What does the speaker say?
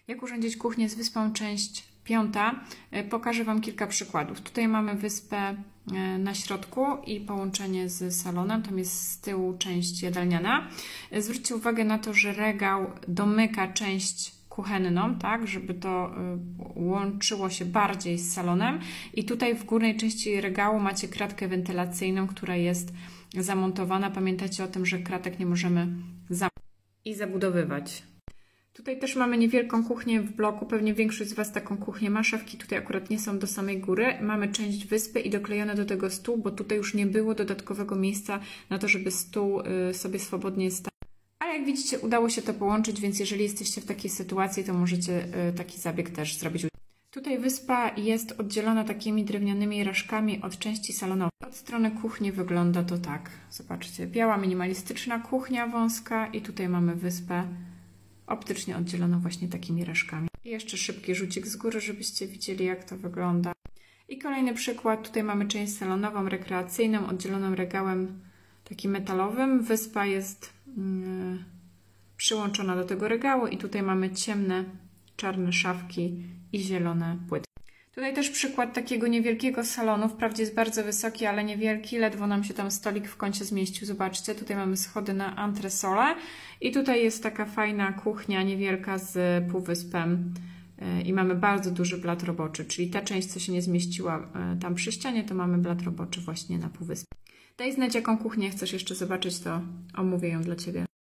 Jak urządzić kuchnię z wyspą, część 5. Pokażę Wam kilka przykładów. Tutaj mamy wyspę na środku i połączenie z salonem. Tam jest z tyłu część jadalniana. Zwróćcie uwagę na to, że regał domyka część kuchenną, tak, żeby to łączyło się bardziej z salonem. I tutaj w górnej części regału macie kratkę wentylacyjną, która jest zamontowana. Pamiętajcie o tym, że kratek nie możemy zabudowywać. Tutaj też mamy niewielką kuchnię w bloku, pewnie większość z Was taką kuchnię ma. Szafki tutaj akurat nie są do samej góry. Mamy część wyspy i doklejone do tego stół, bo tutaj już nie było dodatkowego miejsca na to, żeby stół sobie swobodnie stał. Ale jak widzicie, udało się to połączyć, więc jeżeli jesteście w takiej sytuacji, to możecie taki zabieg też zrobić. Tutaj wyspa jest oddzielona takimi drewnianymi raszkami od części salonowej. Od strony kuchni wygląda to tak. Zobaczcie, biała minimalistyczna kuchnia wąska i tutaj mamy wyspę optycznie oddzieloną właśnie takimi reszkami. I jeszcze szybki rzucik z góry, żebyście widzieli, jak to wygląda. I kolejny przykład. Tutaj mamy część salonową, rekreacyjną, oddzieloną regałem takim metalowym. Wyspa jest przyłączona do tego regału i tutaj mamy ciemne, czarne szafki i zielone płyty. Tutaj też przykład takiego niewielkiego salonu. Wprawdzie jest bardzo wysoki, ale niewielki. Ledwo nam się tam stolik w kącie zmieścił. Zobaczcie, tutaj mamy schody na antresolę. I tutaj jest taka fajna kuchnia niewielka z półwyspem. I mamy bardzo duży blat roboczy. Czyli ta część, co się nie zmieściła tam przy ścianie, to mamy blat roboczy właśnie na półwyspie. Daj znać, jaką kuchnię chcesz jeszcze zobaczyć, to omówię ją dla Ciebie.